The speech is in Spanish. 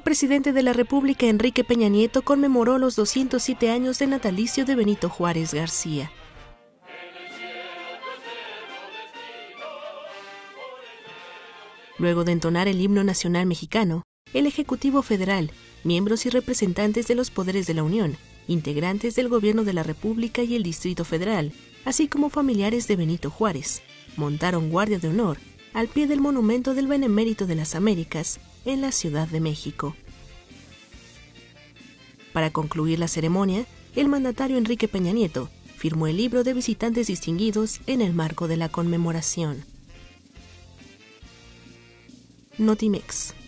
presidente de la República, Enrique Peña Nieto, conmemoró los 207 años de natalicio de Benito Juárez García. Luego de entonar el himno nacional mexicano, el Ejecutivo Federal, miembros y representantes de los poderes de la Unión, integrantes del Gobierno de la República y el Distrito Federal, así como familiares de Benito Juárez, montaron guardia de honor al pie del monumento del Benemérito de las Américas en la Ciudad de México. Para concluir la ceremonia, el mandatario Enrique Peña Nieto firmó el libro de visitantes distinguidos en el marco de la conmemoración. Notimex.